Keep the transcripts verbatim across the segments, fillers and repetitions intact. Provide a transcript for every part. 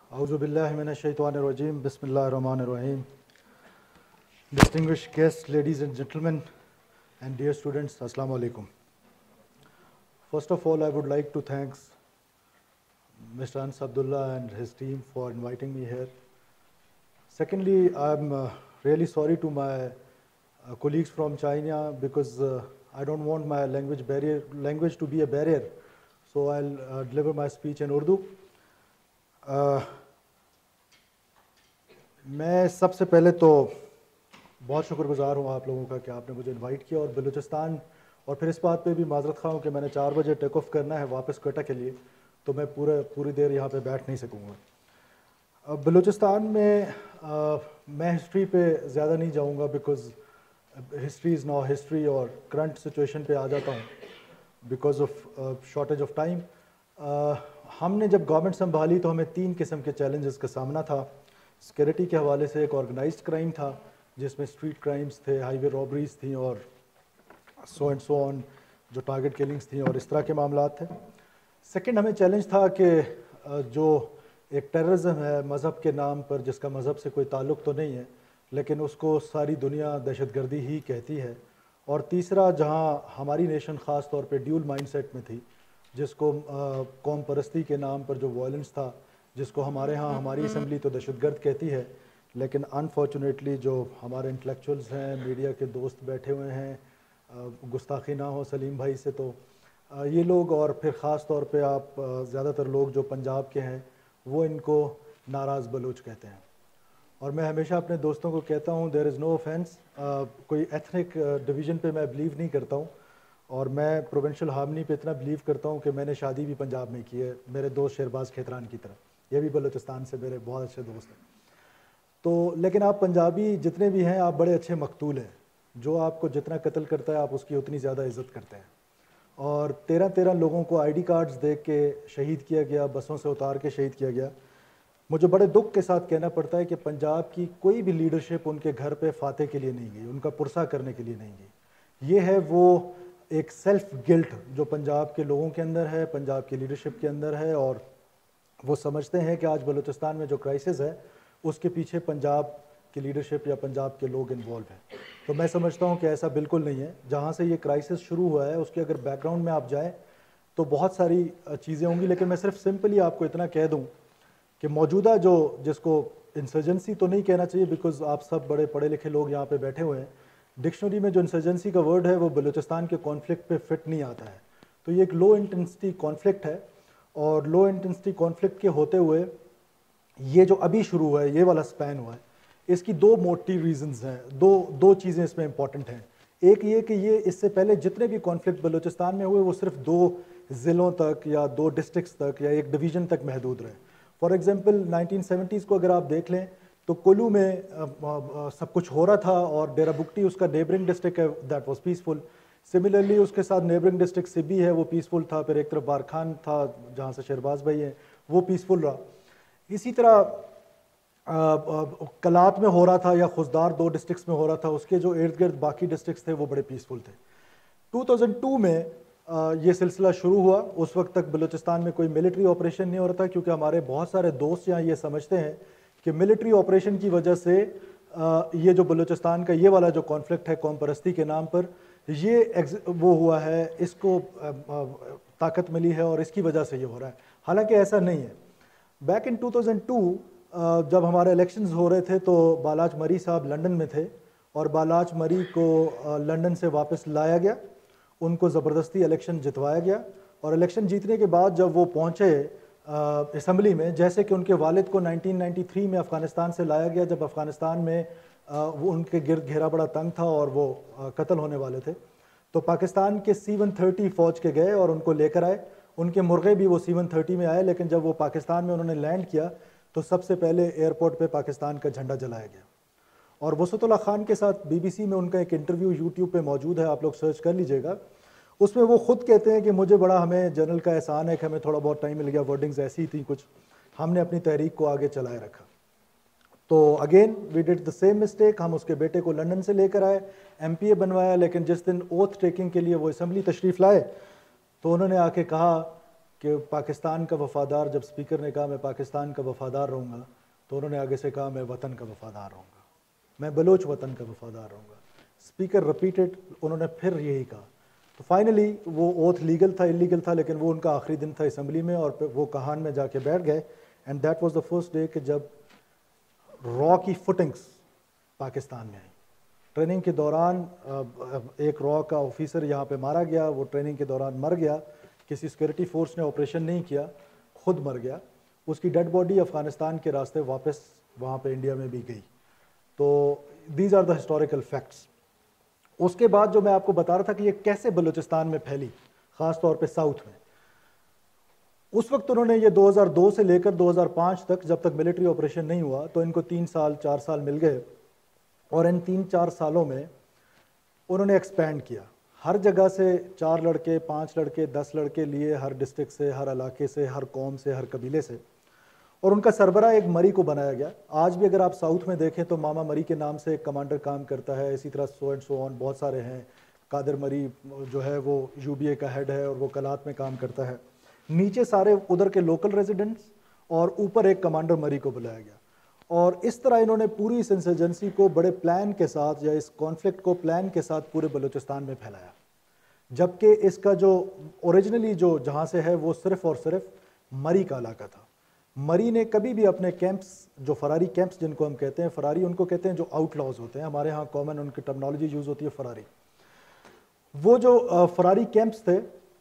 اعوذ باللہ من الشیطان الرجیم بسم اللہ الرحمن الرحیم. Distinguished guests, ladies and gentlemen, and dear students, Assalamu alaikum. First of all, I would like to thank Mister Ans Abdullah and his team for inviting me here. Secondly, I'm uh, really sorry to my uh, colleagues from China because uh, I don't want my language barrier language to be a barrier. So I'll uh, deliver my speech in Urdu. Uh, میں سب سے پہلے تو بہت شکر گزار ہوں آپ لوگوں کا کہ آپ نے مجھے انوائٹ کیا، اور بلوچستان اور پھر اس بات پہ بھی معذرت خواہ ہوں کہ میں نے چار بجے ٹیک آف کرنا ہے واپس کوئٹہ کے لیے، تو میں پورے پوری دیر یہاں پہ بیٹھ نہیں سکوں گا. بلوچستان میں میں ہسٹری پہ زیادہ نہیں جاؤں گا because history is now history, اور کرنٹ سچویشن پہ آ جاتا ہوں because of shortage of time. ہم نے جب گورنمنٹ سنبھالی تو ہمیں تین قسم کے چیلنجز کا سامنا تھا. سیکورٹی کے حوالے سے ایک آرگنائزڈ کرائم تھا جس میں اسٹریٹ کرائمز تھے، ہائی وے رابریز تھیں، اور سو اینڈ سو آن جو ٹارگٹ کلنگز تھیں اور اس طرح کے معاملات تھے. سیکنڈ ہمیں چیلنج تھا کہ جو ایک ٹیررزم ہے مذہب کے نام پر، جس کا مذہب سے کوئی تعلق تو نہیں ہے لیکن اس کو ساری دنیا دہشت گردی ہی کہتی ہے. اور تیسرا جہاں ہماری نیشن خاص طور پہ ڈیول مائنڈ سیٹ میں تھی، جس کو قوم پرستی کے نام پر جو وائلنس تھا، جس کو ہمارے ہاں ہماری اسمبلی تو دہشت گرد کہتی ہے، لیکن انفارچونیٹلی جو ہمارے انٹلیکچوئلز ہیں، میڈیا کے دوست بیٹھے ہوئے ہیں، گستاخی نہ ہو سلیم بھائی سے، تو یہ لوگ اور پھر خاص طور پہ آپ زیادہ تر لوگ جو پنجاب کے ہیں وہ ان کو ناراض بلوچ کہتے ہیں. اور میں ہمیشہ اپنے دوستوں کو کہتا ہوں دیر از نو آفینس، کوئی ایتھنک ڈویژن پہ میں بلیو نہیں کرتا ہوں، اور میں پروونشل ہارمنی پہ اتنا بلیو کرتا ہوں کہ میں نے شادی بھی پنجاب میں کی ہے، میرے دوست شہرباز کھیتران کی طرح، یہ بھی بلوچستان سے میرے بہت اچھے دوست ہیں. تو لیکن آپ پنجابی جتنے بھی ہیں آپ بڑے اچھے مقتول ہیں، جو آپ کو جتنا قتل کرتا ہے آپ اس کی اتنی زیادہ عزت کرتے ہیں. اور تیرہ تیرہ لوگوں کو آئی ڈی کارڈز دے کے شہید کیا گیا، بسوں سے اتار کے شہید کیا گیا. مجھے بڑے دکھ کے ساتھ کہنا پڑتا ہے کہ پنجاب کی کوئی بھی لیڈرشپ ان کے گھر پہ فاتح کے لیے نہیں گئی، ان کا پرسہ کرنے کے لیے نہیں گئی. یہ ہے وہ ایک سیلف گلٹ جو پنجاب کے لوگوں کے اندر ہے، پنجاب کی لیڈرشپ کے اندر ہے، اور وہ سمجھتے ہیں کہ آج بلوچستان میں جو کرائسس ہے اس کے پیچھے پنجاب کی لیڈرشپ یا پنجاب کے لوگ انوالو ہیں. تو میں سمجھتا ہوں کہ ایسا بالکل نہیں ہے. جہاں سے یہ کرائسس شروع ہوا ہے اس کے اگر بیک گراؤنڈ میں آپ جائیں تو بہت ساری چیزیں ہوں گی، لیکن میں صرف سمپلی آپ کو اتنا کہہ دوں کہ موجودہ جو جس کو انسرجنسی تو نہیں کہنا چاہیے بیکاز آپ سب بڑے پڑھے لکھے لوگ یہاں پہ بیٹھے ہوئے ہیں، ڈکشنری میں جو انسرجنسی کا ورڈ ہے وہ بلوچستان کے کانفلکٹ پہ فٹ نہیں آتا ہے. تو یہ ایک لو انٹینسٹی کانفلکٹ ہے، اور لو انٹینسٹی کانفلکٹ کے ہوتے ہوئے یہ جو ابھی شروع ہوا ہے، یہ والا سپین ہوا ہے، اس کی دو موٹی ریزنز ہیں، دو دو چیزیں اس میں امپورٹنٹ ہیں. ایک یہ کہ یہ اس سے پہلے جتنے بھی کانفلکٹ بلوچستان میں ہوئے وہ صرف دو ضلعوں تک یا دو ڈسٹرکٹس تک یا ایک ڈویژن تک محدود رہے. فار ایگزامپل نائنٹین سیونٹیز کو اگر آپ دیکھ لیں تو کولو میں سب کچھ ہو رہا تھا، اور ڈیرہ بگٹی اس کا نیبرنگ ڈسٹرکٹ ہے، دیٹ واز پیسفل. سملرلی اس کے ساتھ نیبرنگ ڈسٹرکٹ سبی ہے، وہ پیسفل تھا. پھر ایک طرف بارکھان تھا جہاں سے شہرباز بھائی ہیں، وہ پیسفل رہا. اسی طرح کلات میں ہو رہا تھا یا خزدار دو ڈسٹرکٹس میں ہو رہا تھا، اس کے جو ارد گرد باقی ڈسٹرکٹس تھے وہ بڑے پیسفل تھے. ٹو تھاؤزنڈ ٹو میں یہ سلسلہ شروع ہوا. اس وقت تک بلوچستان میں کوئی ملٹری آپریشن نہیں ہو رہا تھا، کیونکہ ہمارے بہت سارے دوست یہاں یہ سمجھتے ہیں کہ ملٹری آپریشن کی وجہ سے یہ جو بلوچستان کا یہ والا جو کانفلکٹ ہے قوم پرستی کے نام پر، یہ وہ ہوا ہے، اس کو طاقت ملی ہے اور اس کی وجہ سے یہ ہو رہا ہے. حالانکہ ایسا نہیں ہے. Back in two thousand two جب ہمارے الیکشنز ہو رہے تھے تو بالاچ مری صاحب لنڈن میں تھے، اور بالاچ مری کو لنڈن سے واپس لایا گیا، ان کو زبردستی الیکشن جتوایا گیا. اور الیکشن جیتنے کے بعد جب وہ پہنچے اسمبلی میں، جیسے کہ ان کے والد کو نائنٹین نائنٹی تھری میں افغانستان سے لایا گیا جب افغانستان میں وہ ان کے گرد گھیرا بڑا تنگ تھا اور وہ قتل ہونے والے تھے، تو پاکستان کے سی ون تھرٹی فوج کے گئے اور ان کو لے کر آئے. ان کے مرغے بھی وہ سی ون تھرٹی میں آئے، لیکن جب وہ پاکستان میں انہوں نے لینڈ کیا تو سب سے پہلے ایئرپورٹ پہ پاکستان کا جھنڈا جلایا گیا. اور وسعت اللہ خان کے ساتھ بی بی سی میں ان کا ایک انٹرویو یوٹیوب پہ موجود ہے، آپ لوگ سرچ کر لیجئے گا. اس میں وہ خود کہتے ہیں کہ مجھے بڑا ہمیں جنرل کا احسان ہے کہ ہمیں تھوڑا بہت ٹائم مل گیا، ورڈنگز ایسی تھیں کچھ، ہم نے اپنی تحریک کو آگے چلائے رکھا. تو again we did the same mistake. ہم اس کے بیٹے کو لنڈن سے لے کر آئے، ایم پی اے بنوایا، لیکن جس دن اوتھ ٹیکنگ کے لیے وہ اسمبلی تشریف لائے تو انہوں نے آ کے کہا کہ پاکستان کا وفادار، جب اسپیکر نے کہا میں پاکستان کا وفادار رہوں گا تو انہوں نے آگے سے کہا میں وطن کا وفادار رہوں گا، میں بلوچ وطن کا وفادار رہوں گا. اسپیکر رپیٹڈ، انہوں نے پھر یہی کہا. تو فائنلی وہ اوتھ لیگل تھا انلیگل تھا، لیکن وہ ان کا آخری دن تھا اسمبلی میں، اور وہ کہان میں جا کے بیٹھ گئے. And that was the first day کہ جب را کی فٹنگس پاکستان میں آئی. ٹریننگ کے دوران ایک را کا آفیسر یہاں پہ مارا گیا، وہ ٹریننگ کے دوران مر گیا، کسی سیکورٹی فورس نے آپریشن نہیں کیا، خود مر گیا. اس کی ڈیڈ باڈی افغانستان کے راستے واپس وہاں پہ انڈیا میں بھی گئی. تو these are the historical facts. اس کے بعد جو میں آپ کو بتا رہا تھا کہ یہ کیسے بلوچستان میں پھیلی، خاص طور پہ ساؤتھ میں، اس وقت انہوں نے یہ دو ہزار دو سے لے کر دو ہزار پانچ تک، جب تک ملٹری آپریشن نہیں ہوا تو ان کو تین سال چار سال مل گئے، اور ان تین چار سالوں میں انہوں نے ایکسپینڈ کیا. ہر جگہ سے چار لڑکے، پانچ لڑکے، دس لڑکے لیے، ہر ڈسٹرکٹ سے، ہر علاقے سے، ہر قوم سے، ہر قبیلے سے، اور ان کا سربراہ ایک مری کو بنایا گیا. آج بھی اگر آپ ساؤتھ میں دیکھیں تو ماما مری کے نام سے ایک کمانڈر کام کرتا ہے. اسی طرح سو اینڈ سو آن بہت سارے ہیں. قادر مری جو ہے وہ یو بی اے کا ہیڈ ہے اور وہ کلات میں کام کرتا ہے. نیچے سارے ادھر کے لوکل ریزیڈنٹس، اور اوپر ایک کمانڈر مری کو بلایا گیا. اور اس طرح انہوں نے پوری اس انسرجنسی کو بڑے پلان کے ساتھ، یا اس کانفلکٹ کو پلان کے ساتھ پورے بلوچستان میں پھیلایا. جبکہ اس کا جو اوریجنلی جو جہاں سے ہے وہ صرف اور صرف مری کا علاقہ تھا. مری نے کبھی بھی اپنے کیمپس، جو فراری کیمپس جن کو ہم کہتے ہیں، فراری ان کو کہتے ہیں جو آؤٹ لاؤز ہوتے ہیں، ہمارے ہاں کامن ان کی ٹرمنالوجی یوز ہوتی ہے فراری. وہ جو فراری کیمپس تھے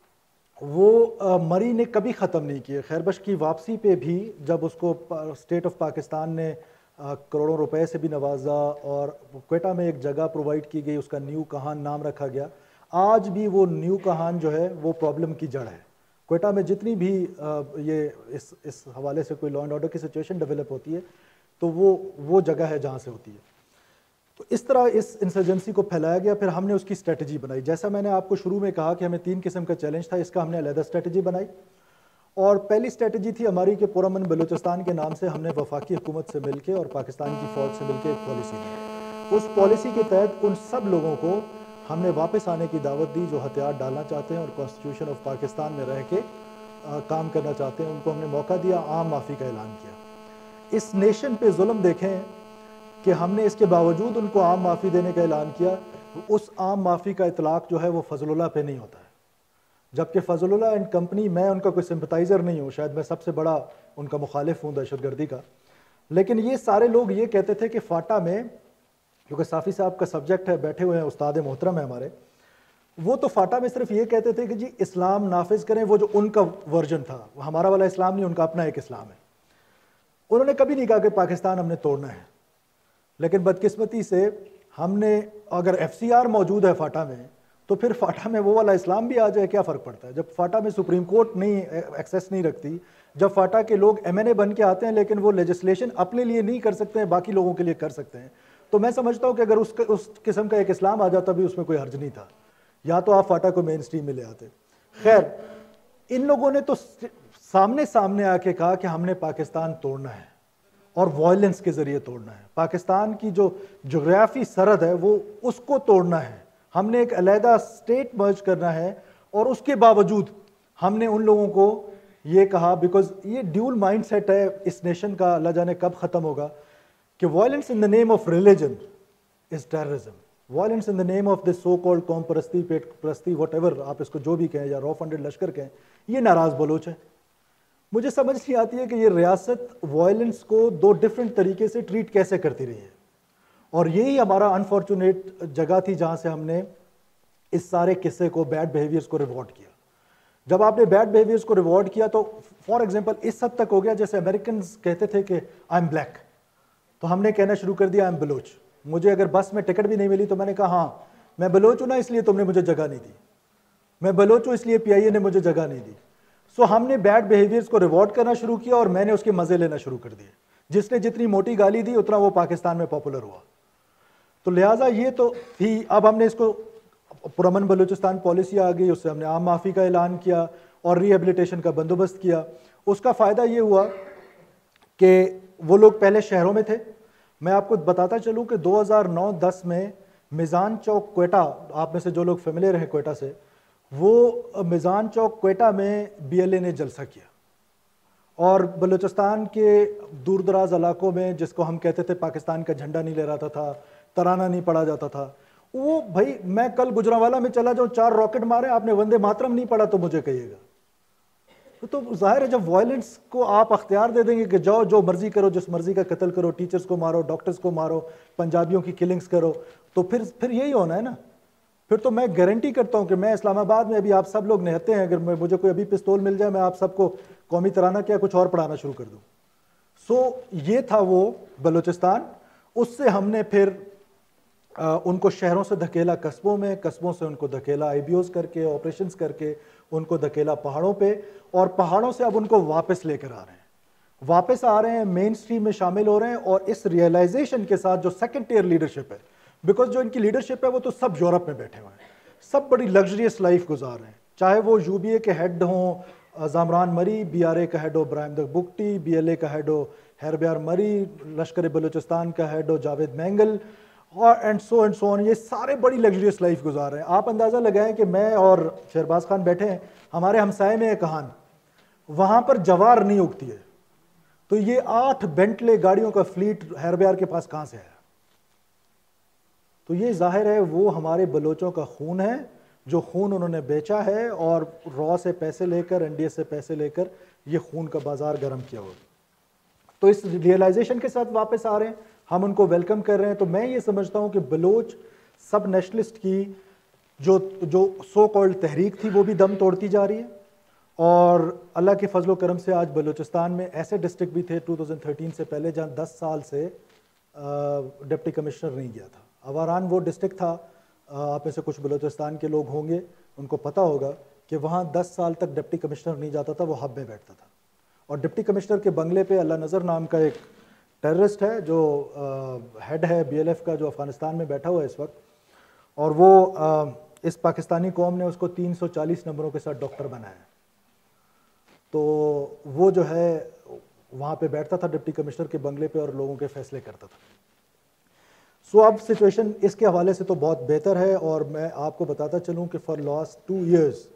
وہ مری نے کبھی ختم نہیں کیے. خیربش کی واپسی پہ بھی جب اس کو اسٹیٹ آف پاکستان نے کروڑوں روپے سے بھی نوازا، اور کوئٹہ میں ایک جگہ پرووائڈ کی گئی، اس کا نیو کہان نام رکھا گیا. آج بھی وہ نیو کہان جو ہے وہ پرابلم کی جڑ ہے. کوئٹہ میں جتنی بھی یہ اس اس حوالے سے کوئی لا اینڈ آرڈر کی سچویشن ڈیولپ ہوتی ہے تو وہ وہ جگہ ہے جہاں سے ہوتی ہے. تو اس طرح اس انسرجنسی کو پھیلایا گیا. پھر ہم نے اس کی اسٹریٹجی بنائی. جیسا میں نے آپ کو شروع میں کہا کہ ہمیں تین قسم کا چیلنج تھا، اس کا ہم نے علیحدہ اسٹریٹجی بنائی. اور پہلی اسٹریٹجی تھی ہماری کہ پرامن بلوچستان کے نام سے ہم نے وفاقی حکومت سے مل کے اور پاکستان کی فوج سے مل کے ایک پالیسی دی. اس پالیسی کے تحت ان سب لوگوں کو ہم نے واپس آنے کی دعوت دی جو ہتھیار ڈالنا چاہتے ہیں اور کانسٹیٹیوشن آف پاکستان میں رہ کے کام کرنا چاہتے ہیں. ان کو ہم نے موقع دیا، عام معافی کا اعلان کیا. اس نیشن پہ ظلم دیکھیں کہ ہم نے اس کے باوجود ان کو عام معافی دینے کا اعلان کیا. اس عام معافی کا اطلاق جو ہے وہ فضل اللہ پہ نہیں ہوتا ہے. جبکہ فضل اللہ اینڈ کمپنی، میں ان کا کوئی سمپتائزر نہیں ہوں، شاید میں سب سے بڑا ان کا مخالف ہوں دہشت گردی کا، لیکن یہ سارے لوگ یہ کہتے تھے کہ فاٹا میں، کیونکہ صافی صاحب کا سبجیکٹ ہے، بیٹھے ہوئے ہیں استاد محترم ہیں ہمارے، وہ تو فاٹا میں صرف یہ کہتے تھے کہ جی اسلام نافذ کریں، وہ جو ان کا ورژن تھا، ہمارا والا اسلام نہیں، ان کا اپنا ایک اسلام ہے. انہوں نے کبھی نہیں کہا کہ پاکستان ہم نے توڑنا ہے. لیکن بدقسمتی سے ہم نے، اگر ایف سی آر موجود ہے فاٹا میں تو پھر فاٹا میں وہ والا اسلام بھی آ جائے، کیا فرق پڑتا ہے؟ جب فاٹا میں سپریم کورٹ نہیں ایکسیس نہیں رکھتی، جب فاٹا کے لوگ ایم این اے بن کے آتے ہیں لیکن وہ لیجسلیشن اپنے لیے نہیں کر سکتے ہیں، باقی لوگوں کے لیے کر سکتے ہیں، تو میں سمجھتا ہوں کہ اگر اس اس قسم کا ایک اسلام آ جاتا بھی اس میں کوئی حرج نہیں تھا، یا تو آپ فاٹا کو مین سٹریم میں لے آتے. خیر، ان لوگوں نے تو سامنے سامنے آ کے کہا کہ ہم نے پاکستان توڑنا ہے اور وائلنس کے ذریعے توڑنا ہے. پاکستان کی جو جغرافی سرحد ہے وہ اس کو توڑنا ہے. ہم نے ایک علیحدہ اسٹیٹ مرج کرنا ہے، اور اس کے باوجود ہم نے ان لوگوں کو یہ کہا، بیکاز یہ ڈیول مائنڈ سیٹ ہے اس نیشن کا، اللہ جانے کب ختم ہوگا، کہ violence in the name of religion is terrorism. Violence in the name of this so called قوم پرستی، پیٹ پرستی، واٹ ایور آپ اس کو جو بھی کہیں، یا را فنڈڈ لشکر کہیں، یہ ناراض بلوچ ہے. مجھے سمجھ نہیں آتی ہے کہ یہ ریاست وائلنس کو دو ڈفرینٹ طریقے سے ٹریٹ کیسے کرتی رہی ہے. اور یہی ہمارا انفارچونیٹ جگہ تھی جہاں سے ہم نے اس سارے قصے کو، بیڈ بیہیویئرس کو ریوارڈ کیا. جب آپ نے بیڈ بیہیویئرس کو ریوارڈ کیا تو فار ایگزامپل اس حد تک ہو گیا جیسے امریکنز کہتے تھے کہ آئی ایم بلیک، تو ہم نے کہنا شروع کر دیا آئی ایم بلوچ. مجھے اگر بس میں ٹکٹ بھی نہیں ملی تو میں نے کہا ہاں میں بلوچ ہوں نا، اس لیے تم نے مجھے جگہ نہیں دی، میں بلوچ ہوں اس لیے پی آئی اے نے مجھے جگہ نہیں دی. سو ہم نے بیڈ بیہیویئرس کو ریوارڈ کرنا شروع کیا، اور میں نے اس کے مزے لینا شروع کر دیے. جس نے جتنی موٹی گالی دی اتنا وہ پاکستان میں پاپولر ہوا. تو لہٰذا یہ تو تھی. اب ہم نے اس کو پرامن بلوچستان پالیسی آ گئی، اس سے ہم نے عام معافی کا اعلان کیا اور ری ہیبلیٹیشن کا بندوبست کیا. اس کا فائدہ یہ ہوا کہ وہ لوگ پہلے شہروں میں تھے. میں آپ کو بتاتا چلوں کہ دو ہزار نو دس میں میزان چوک کوئٹہ، آپ میں سے جو لوگ فیملیئر ہیں کوئٹہ سے، وہ میزان چوک کوئٹہ میں بی ایل اے نے جلسہ کیا، اور بلوچستان کے دور دراز علاقوں میں جس کو ہم کہتے تھے پاکستان کا جھنڈا نہیں لہراتا تھا، ترانہ نہیں پڑھا جاتا تھا، وہ بھائی میں کل گجرانوالہ میں چلا جاؤں، چار راکٹ مارے، آپ نے وندے ماترم نہیں پڑھا تو مجھے کہیے گا. تو ظاہر ہے جب وائلنس کو آپ اختیار دے دیں گے کہ جاؤ جو مرضی کرو، جس مرضی کا قتل کرو، ٹیچرز کو مارو، ڈاکٹرز کو مارو، پنجابیوں کی کلنگز کرو، تو پھر پھر یہی ہونا ہے نا. پھر تو میں گارنٹی کرتا ہوں کہ میں اسلام آباد میں ابھی آپ سب لوگ نہتے ہیں، اگر مجھے کوئی ابھی پستول مل جائے میں آپ سب کو قومی ترانہ کیا کچھ اور پڑھانا شروع کر دوں. سو یہ تھا وہ بلوچستان. اس سے ہم نے پھر ان کو شہروں سے دھکیلا قصبوں میں، قصبوں سے ان کو دھکیلا آئی بی اوز کر کے، آپریشنز کر کے ان کو دھکیلا پہاڑوں پہ، اور پہاڑوں سے اب ان کو واپس لے کر آ رہے ہیں، واپس آ رہے ہیں، مین سٹریم میں شامل ہو رہے ہیں. اور اس ریئلائزیشن کے ساتھ جو سیکنڈ ٹیئر لیڈرشپ ہے، بیکاز جو ان کی لیڈرشپ ہے وہ تو سب یورپ میں بیٹھے ہوئے ہیں، سب بڑی لگژریس لائف گزار رہے ہیں، چاہے وہ یو بی اے کے ہیڈ ہوں Zamran Marri, B R A کا ہیڈ ہو Braham Bugti, B L A کا ہیڈ ہو ہیربیار مری، لشکر بلوچستان کا ہیڈ ہو جاوید مینگل، اور اینڈ سو اینڈ سو آن. یہ سارے بڑی لگژریس لائف گزار رہے ہیں. آپ اندازہ لگائیں کہ میں اور شہرباز خان بیٹھے ہیں، ہمارے ہمسائے میں ایک کہان، وہاں پر جوار نہیں اگتی ہے، تو یہ آٹھ بینٹلے گاڑیوں کا فلیٹ ہیربیار کے پاس کہاں سے ہے؟ تو یہ ظاہر ہے وہ ہمارے بلوچوں کا خون ہے، جو خون انہوں نے بیچا ہے، اور را سے پیسے لے کر، این ڈی اے سے پیسے لے کر یہ خون کا بازار گرم کیا ہوا. تو اس ریئلائزیشن کے ساتھ واپس آ رہے ہیں، ہم ان کو ویلکم کر رہے ہیں. تو میں یہ سمجھتا ہوں کہ بلوچ سب نیشنلسٹ کی جو جو سو کالڈ تحریک تھی وہ بھی دم توڑتی جا رہی ہے. اور اللہ کے فضل و کرم سے آج بلوچستان میں ایسے ڈسٹرکٹ بھی تھے دو ہزار تیرہ سے پہلے جہاں دس سال سے ڈپٹی کمشنر نہیں گیا تھا. اواران وہ ڈسٹرکٹ تھا، آپ میں سے کچھ بلوچستان کے لوگ ہوں گے، ان کو پتہ ہوگا کہ وہاں دس سال تک ڈپٹی کمشنر نہیں جاتا تھا، وہ ہب میں بیٹھتا تھا. اور ڈپٹی کمشنر کے بنگلے پہ اللہ نظر نام کا ایک ٹیررسٹ ہے جو ہیڈ ہے بی ایل ایف کا، جو افغانستان میں بیٹھا ہوا ہے اس وقت، اور وہ اس پاکستانی قوم نے اس کو تین سو چالیس نمبروں کے ساتھ ڈاکٹر بنایا. تو وہ جو ہے وہاں پہ بیٹھتا تھا ڈپٹی کمشنر کے بنگلے پہ اور لوگوں کے فیصلے کرتا تھا. سو اب سچویشن اس کے حوالے سے تو بہت بہتر ہے. اور میں آپ کو بتاتا چلوں کہ for last two years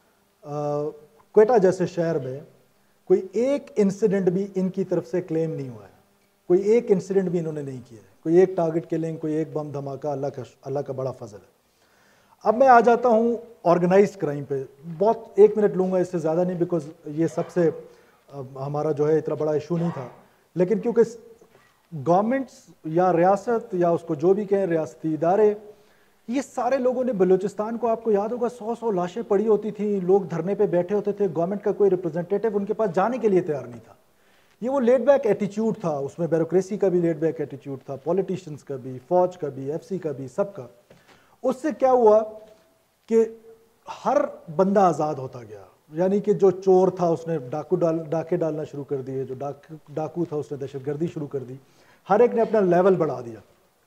Quetta جیسے شہر میں کوئی ایک انسیڈنٹ بھی ان کی طرف سے کلیم نہیں ہوا ہے، کوئی ایک انسیڈنٹ بھی انہوں نے نہیں کیا ہے، کوئی ایک ٹارگٹ کلنگ، کوئی ایک بم دھماکہ. اللہ کا اللہ کا بڑا فضل ہے. اب میں آ جاتا ہوں آرگنائزڈ کرائم پہ. بہت ایک منٹ لوں گا، اس سے زیادہ نہیں، بیکاز یہ سب سے ہمارا جو ہے اتنا بڑا ایشو نہیں تھا. لیکن کیونکہ گورنمنٹس یا ریاست یا اس کو جو بھی کہیں ریاستی ادارے، یہ سارے لوگوں نے بلوچستان کو، آپ کو یاد ہوگا سو سو لاشیں پڑی ہوتی تھیں، لوگ دھرنے پہ بیٹھے ہوتے تھے، گورنمنٹ کا کوئی ریپرزنٹیٹیو ان کے پاس جانے کے لیے تیار نہیں تھا. یہ وہ لیڈ بیک ایٹیچیوڈ تھا، اس میں بیوروکریسی کا بھی لیڈ بیک ایٹیچیوڈ تھا، پولیٹیشنز کا بھی، فوج کا بھی، ایف سی کا بھی، سب کا. اس سے کیا ہوا کہ ہر بندہ آزاد ہوتا گیا. یعنی کہ جو چور تھا اس نے ڈاکو ڈال ڈاکے ڈالنا شروع کر دیے، جو ڈاکو تھا اس نے دہشت گردی شروع کر دی، ہر ایک نے اپنا لیول بڑھا دیا.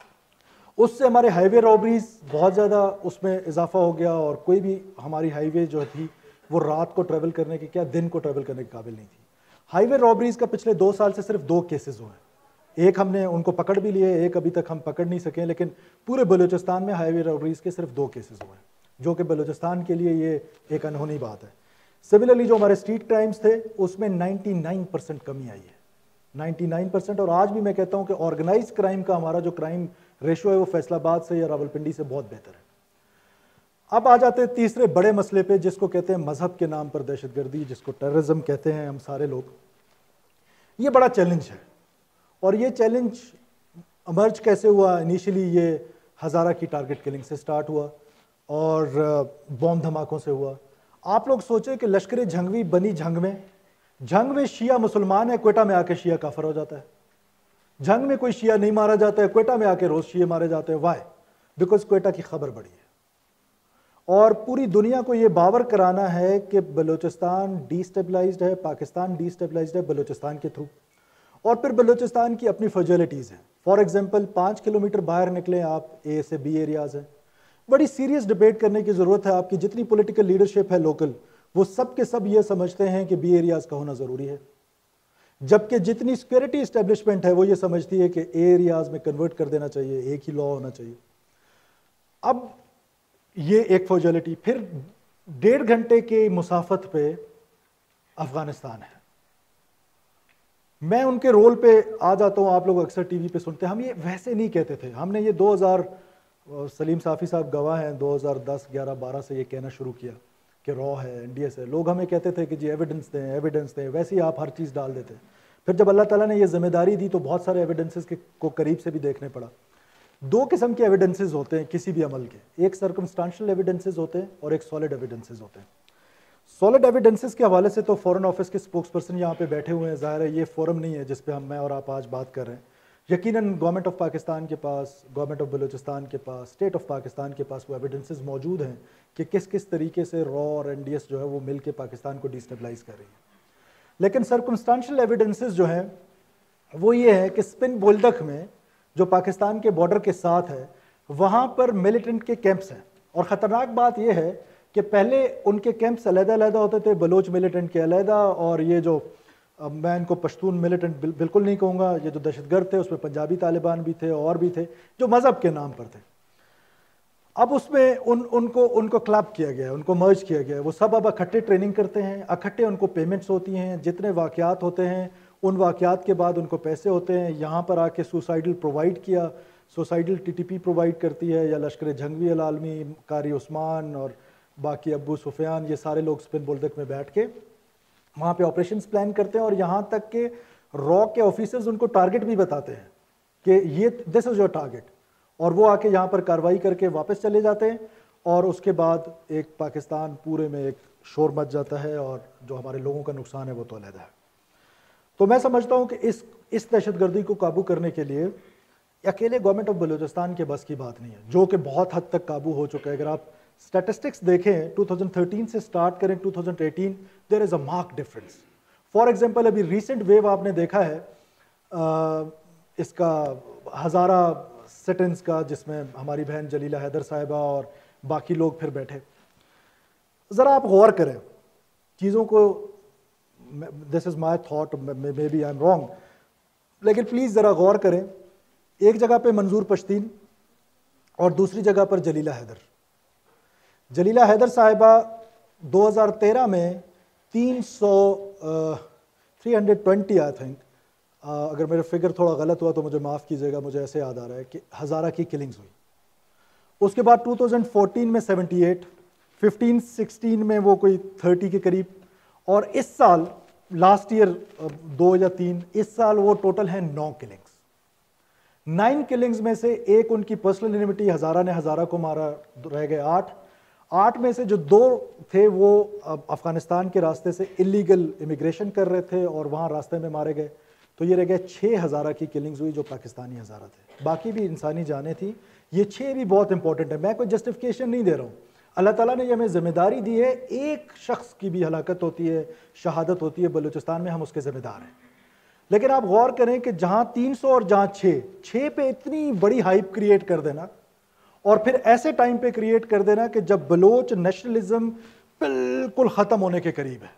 اس سے ہمارے ہائی وے رابریز بہت زیادہ اس میں اضافہ ہو گیا، اور کوئی بھی ہماری ہائی وے جو تھی وہ رات کو ٹریول کرنے کے کیا دن کو ٹریول کرنے کے قابل نہیں تھی. ہائی وے رابریز کا پچھلے دو سال سے صرف دو کیسز ہوئے ہیں. ایک ہم نے ان کو پکڑ بھی لیے، ایک ابھی تک ہم پکڑ نہیں سکے، لیکن پورے بلوچستان میں ہائی وے رابریز کے صرف دو کیسز ہوئے ہیں، جو کہ بلوچستان کے لیے یہ ایک انہونی بات ہے. سملرلی جو ہمارے اسٹریٹ کرائمز تھے اس میں نائنٹی نائن پرسینٹ کمی آئی ہے، نائنٹی نائن پرسینٹ. اور آج بھی میں کہتا ہوں کہ آرگنائز کرائم کا ہمارا جو کرائم ریشو ہے وہ فیصل آباد سے یا راولپنڈی سے بہت بہتر ہے. اب آ جاتے ہیں تیسرے بڑے مسئلے پہ، جس کو کہتے ہیں مذہب کے نام پر دہشت گردی، جس کو ٹیررزم کہتے ہیں ہم سارے لوگ. یہ بڑا چیلنج ہے، اور یہ چیلنج امرج کیسے ہوا؟ انیشلی یہ ہزارہ کی ٹارگٹ کلنگ سے سٹارٹ ہوا اور بوم دھماکوں سے ہوا. آپ لوگ سوچیں کہ لشکر جھنگوی بنی جھنگ میں، جھنگ میں شیعہ مسلمان ہے، کوئٹہ میں آ کے شیعہ کافر ہو جاتا ہے. جھنگ میں کوئی شیعہ نہیں مارا جاتا ہے، کوئٹہ میں آ کے روز شیعہ مارے جاتے ہیں. وائی؟ بیکاز کوئٹہ کی خبر بڑی ہے، اور پوری دنیا کو یہ باور کرانا ہے کہ بلوچستان ڈی اسٹیبلائزڈ ہے، پاکستان ڈی اسٹیبلائزڈ ہے بلوچستان کے تھرو. اور پھر بلوچستان کی اپنی فرجیلٹیز ہیں. فار ایگزامپل پانچ کلومیٹر باہر نکلیں آپ، اے سے بی ایریاز ہیں. بڑی سیریس ڈیبیٹ کرنے کی ضرورت ہے. آپ کی جتنی پولیٹیکل لیڈرشپ ہے لوکل، وہ سب کے سب یہ سمجھتے ہیں کہ بی ایریاز کا ہونا ضروری ہے، جبکہ جتنی سیکورٹی اسٹیبلشمنٹ ہے وہ یہ سمجھتی ہے کہ اے ایریاز میں کنورٹ کر دینا چاہیے، ایک ہی لا ہونا چاہیے. اب یہ ایک فوجیلٹی. پھر ڈیڑھ گھنٹے کی مسافت پہ افغانستان ہے. میں ان کے رول پہ آ جاتا ہوں, آپ لوگ اکثر ٹی وی پہ سنتے ہیں, ہم یہ ویسے نہیں کہتے تھے. ہم نے یہ دو ہزار سلیم صافی صاحب گواہ ہیں, دو ہزار دس گیارہ بارہ سے یہ کہنا شروع کیا کہ را ہے, این ڈی ایس ہے. لوگ ہمیں کہتے تھے کہ جی ایویڈنس دیں ایویڈنس دیں, ویسے ہی آپ ہر چیز ڈال دیتے. پھر جب اللہ تعالیٰ نے یہ ذمہ داری دی تو بہت سارے ایویڈنسز کو قریب سے بھی دیکھنے پڑا. دو قسم کے ایویڈنسز ہوتے ہیں کسی بھی عمل کے, ایک سرکمسٹانشل ایویڈنسز ہوتے ہیں اور ایک سالڈ ایویڈنسز ہوتے ہیں. سالڈ ایویڈنسز کے حوالے سے تو فورن آفس کے اسپوکس پرسن یہاں پہ بیٹھے ہوئے ہیں, ظاہر ہے یہ فورم نہیں ہے جس پہ ہم میں اور آپ آج بات کر رہے ہیں. یقیناً گورنمنٹ آف پاکستان کے پاس, گورنمنٹ آف بلوچستان کے پاس, اسٹیٹ آف پاکستان کے پاس وہ ایویڈنسز موجود ہیں کہ کس کس طریقے سے را اور این ڈی ایس جو ہے وہ مل کے پاکستان کو ڈیسٹیبلائز کر رہی ہے. لیکن سرکمسٹانشل ایویڈنسز جو ہیں وہ یہ ہے کہ سپن بولدک میں جو پاکستان کے بارڈر کے ساتھ ہے وہاں پر ملیٹنٹ کے کیمپس ہیں. اور خطرناک بات یہ ہے کہ پہلے ان کے کیمپس علیحدہ علیحدہ ہوتے تھے, بلوچ ملیٹنٹ کے علیحدہ, اور یہ جو میں ان کو پشتون ملیٹنٹ بالکل نہیں کہوں گا, یہ جو دہشت گرد تھے اس میں پنجابی طالبان بھی تھے اور بھی تھے جو مذہب کے نام پر تھے. اب اس میں ان ان کو ان کو کلب کیا گیا ہے, ان کو مرج کیا گیا ہے. وہ سب اب اکٹھے ٹریننگ کرتے ہیں, اکٹھے ان کو پیمنٹس ہوتی ہیں, جتنے واقعات ہوتے ہیں ان واقعات کے بعد ان کو پیسے ہوتے ہیں. یہاں پر آ کے سوسائڈل پرووائڈ کیا, suicidal T T P provide کرتی ہے, یا لشکر جھنگوی العالمی, قاری عثمان اور باقی ابو سفیان, یہ سارے لوگ سپن بولدک میں بیٹھ کے وہاں پہ آپریشنز پلان کرتے ہیں. اور یہاں تک کہ را کے آفیسرز ان کو ٹارگٹ بھی بتاتے ہیں کہ یہ دس از یور ٹارگٹ, اور وہ آ کے یہاں پر کارروائی کر کے واپس چلے جاتے ہیں. اور اس کے بعد ایک پاکستان پورے میں ایک شور مچ جاتا ہے, اور جو ہمارے لوگوں کا نقصان ہے وہ تو علیحدہ ہے. تو میں سمجھتا ہوں کہ اس اس دہشت گردی کو قابو کرنے کے لیے اکیلے گورنمنٹ آف بلوچستان کے بس کی بات نہیں ہے, جو کہ بہت حد تک قابو ہو چکا ہے. اگر آپ اسٹیٹسٹکس دیکھیں دو ہزار تیرہ سے سٹارٹ کریں دو ہزار اٹھارہ, there is a mark difference. For example ابھی ریسنٹ ویو آپ نے دیکھا ہے اس کا ہزارہ سٹنز کا, جس میں ہماری بہن جلیلہ حیدر صاحبہ اور باقی لوگ پھر بیٹھے. ذرا آپ غور کریں چیزوں کو, this is my thought, maybe I am wrong, لیکن پلیز ذرا غور کریں. ایک جگہ پہ منظور پشتین اور دوسری جگہ پر جلیلہ حیدر. جلیلہ حیدر صاحبہ دو ہزار تیرہ میں تین سو three hundred twenty I think, اگر میرے فگر تھوڑا غلط ہوا تو مجھے معاف کیجیے گا, مجھے ایسے یاد آ رہا ہے کہ ہزارہ کی کلنگز ہوئی. اس کے بعد دو ہزار چودہ میں سیونٹی ایٹ, ففٹین سکسٹین میں وہ کوئی تھرٹی کے قریب, اور اس سال لاسٹ ایئر دو یا تین, اس سال وہ ٹوٹل ہیں نو کلنگز. نائن کلنگز میں سے ایک ان کی پرسنل انیمیٹی, ہزارہ نے ہزارہ کو مارا, رہ گئے آٹھ. آٹھ میں سے جو دو تھے وہ افغانستان کے راستے سے الیگل امیگریشن کر رہے تھے اور وہاں راستے میں مارے گئے. تو یہ رہ گئے چھ ہزارہ کی کلنگز ہوئی جو پاکستانی ہزارہ تھے, باقی بھی انسانی جانیں تھیں. یہ چھ بھی بہت امپورٹنٹ ہے, میں کوئی جسٹیفیکیشن نہیں دے رہا ہوں. اللہ تعالیٰ نے یہ ہمیں ذمہ داری دی ہے, ایک شخص کی بھی ہلاکت ہوتی ہے, شہادت ہوتی ہے بلوچستان میں, ہم اس کے ذمہ دار ہیں. لیکن آپ غور کریں کہ جہاں تین سو اور جہاں چھ, چھ پہ اتنی بڑی ہائپ کریٹ کر دینا, اور پھر ایسے ٹائم پہ کریٹ کر دینا کہ جب بلوچ نیشنلزم بالکل ختم ہونے کے قریب ہے.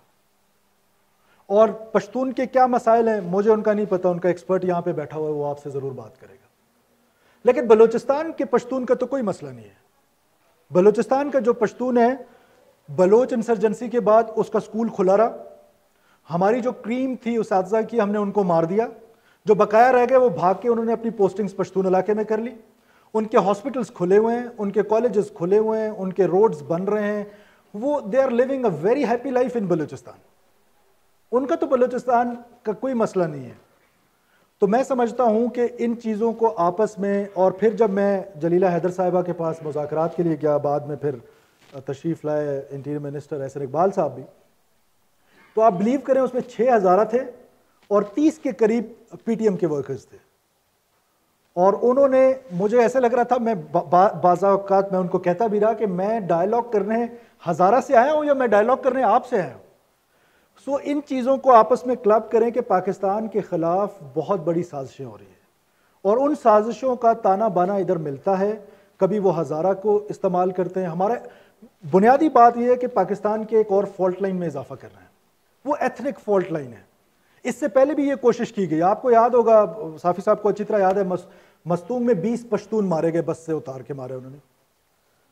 اور پشتون کے کیا مسائل ہیں مجھے ان کا نہیں پتا, ان کا ایکسپرٹ یہاں پہ بیٹھا ہوا ہے, وہ آپ سے ضرور بات کرے گا. لیکن بلوچستان کے پشتون کا تو کوئی مسئلہ نہیں ہے. بلوچستان کا جو پشتون ہے, بلوچ انسرجنسی کے بعد اس کا سکول کھلا رہا, ہماری جو کریم تھی اساتذہ کی ہم نے ان کو مار دیا, جو بقایا رہ گئے وہ بھاگ کے انہوں نے اپنی پوسٹنگز پشتون علاقے میں کر لی. ان کے ہاسپٹلس کھلے ہوئے ہیں, ان کے کالجز کھلے ہوئے ہیں, ان کے روڈز بن رہے ہیں, وہ they are living a very happy life in Balochistan. ان کا تو بلوچستان کا کوئی مسئلہ نہیں ہے. تو میں سمجھتا ہوں کہ ان چیزوں کو آپس میں, اور پھر جب میں جلیلہ حیدر صاحبہ کے پاس مذاکرات کے لیے گیا, بعد میں پھر تشریف لائے انٹیریئر منسٹر احسن اقبال صاحب بھی, تو آپ بلیو کریں اس میں چھ ہزارہ تھے اور تیس کے قریب پی ٹی ایم کے ورکرز تھے. اور انہوں نے, مجھے ایسے لگ رہا تھا, میں بعض اوقات میں ان کو کہتا بھی رہا کہ میں ڈائلاگ کرنے ہزارہ سے آیا ہوں یا میں ڈائلاگ کرنے آپ سے آیا ہوں. سو so, ان چیزوں کو آپس میں کلب کریں کہ پاکستان کے خلاف بہت بڑی سازشیں ہو رہی ہیں, اور ان سازشوں کا تانا بانا ادھر ملتا ہے. کبھی وہ ہزارہ کو استعمال کرتے ہیں. ہمارے بنیادی بات یہ ہے کہ پاکستان کے ایک اور فالٹ لائن میں اضافہ کر رہے ہیں, وہ ایتھنک فالٹ لائن ہے. اس سے پہلے بھی یہ کوشش کی گئی, آپ کو یاد ہوگا, صافی صاحب کو اچھی طرح یاد ہے, مستونگ میں بیس پشتون مارے گئے, بس سے اتار کے مارے انہوں نے.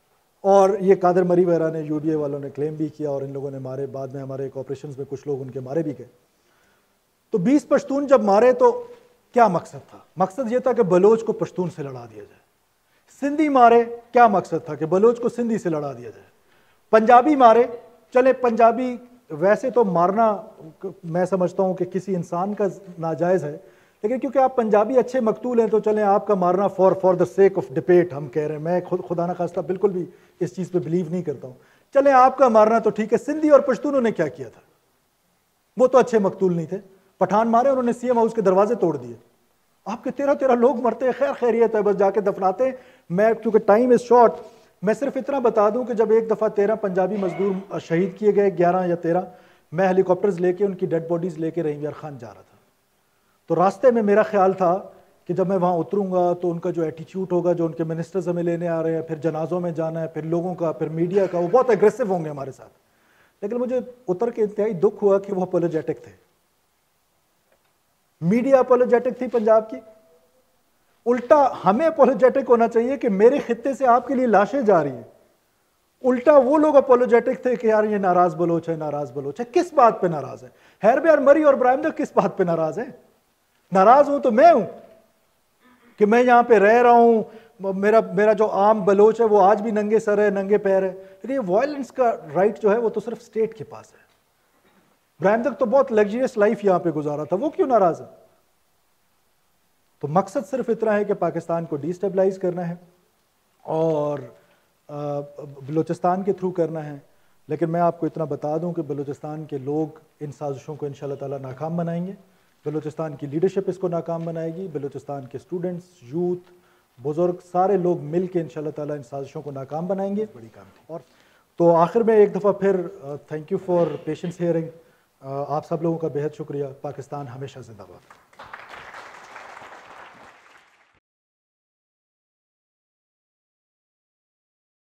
اور یہ قادر مری وغیرہ نے یو ڈی اے والوں نے کلیم بھی کیا اور ان لوگوں نے مارے, بعد میں ہمارے ایک آپریشنز میں کچھ لوگ ان کے مارے بھی گئے. تو بیس پشتون جب مارے تو کیا مقصد تھا؟ مقصد یہ تھا کہ بلوچ کو پشتون سے لڑا دیا جائے. سندھی مارے, کیا مقصد تھا؟ کہ بلوچ کو سندھی سے لڑا دیا جائے. پنجابی مارے, چلے پنجابی ویسے تو مارنا میں سمجھتا ہوں کہ کسی انسان کا ناجائز ہے, لیکن کیونکہ آپ پنجابی اچھے مقتول ہیں تو چلیں آپ کا مارنا for for the sake of debate ہم کہہ رہے ہیں. میں خود خدا نخواستہ بالکل بھی اس چیز پہ بلیو نہیں کرتا ہوں. چلیں آپ کا مارنا تو ٹھیک ہے. سندھی اور پشتونوں نے کیا کیا تھا؟ وہ تو اچھے مقتول نہیں تھے. پٹھان مارے, انہوں نے سی ایم ہاؤس کے دروازے توڑ دیے. آپ کے تیرہ تیرہ لوگ مرتے ہیں, خیر خیریت ہے, بس جا کے دفناتے ہیں. میں کیونکہ ٹائم از شارٹ, میں صرف اتنا بتا دوں کہ جب ایک دفعہ تیرہ پنجابی مزدور شہید کیے گئے, گیارہ یا تیرہ, میں ہیلی کاپٹرز لے کے ان کی ڈیڈ باڈیز لے کے رحیم یار خان جا رہا تھا. تو راستے میں میرا خیال تھا کہ جب میں وہاں اتروں گا تو ان کا جو ایٹیچیوڈ ہوگا, جو ان کے منسٹرز ہمیں لینے آ رہے ہیں, پھر جنازوں میں جانا ہے, پھر لوگوں کا, پھر میڈیا کا, وہ بہت ایگریسو ہوں گے ہمارے ساتھ. لیکن مجھے اتر کے انتہائی دکھ ہوا کہ وہ اپولوجیٹک تھے. میڈیا اپولوجیٹک تھی پنجاب کی. الٹا ہمیں اپولوجیٹک ہونا چاہیے کہ میرے خطے سے آپ کے لیے لاشیں جا رہی ہیں. الٹا وہ لوگ اپولوجیٹک تھے کہ یار یہ ناراض بلوچ ہے, ناراض بلوچ ہے. کس بات پہ ناراض ہے؟ ہیربیار مری اور ابراہیم دہ کس بات پہ ناراض ہیں؟ ناراض ہوں تو میں ہوں کہ میں یہاں پہ رہ رہا ہوں, میرا میرا جو عام بلوچ ہے وہ آج بھی ننگے سر ہے, ننگے پیر ہے. لیکن یہ وائلنس کا رائٹ جو ہے وہ تو صرف اسٹیٹ کے پاس ہے. ابراہیم دہ تو بہت لگژریس لائف یہاں پہ گزارا تھا, وہ کیوں ناراض ہے؟ تو مقصد صرف اتنا ہے کہ پاکستان کو ڈی اسٹیبلائز کرنا ہے اور بلوچستان کے تھرو کرنا ہے. لیکن میں آپ کو اتنا بتا دوں کہ بلوچستان کے لوگ ان سازشوں کو انشاءاللہ تعالیٰ ناکام بنائیں گے. بلوچستان کی لیڈرشپ اس کو ناکام بنائے گی. بلوچستان کے اسٹوڈنٹس, یوتھ, بزرگ, سارے لوگ مل کے انشاءاللہ تعالیٰ ان سازشوں کو ناکام بنائیں گے. بڑی کام تھی. اور تو آخر میں ایک دفعہ پھر thank you for patience hearing. آپ سب لوگوں کا بہت شکریہ. پاکستان ہمیشہ زندہ باد.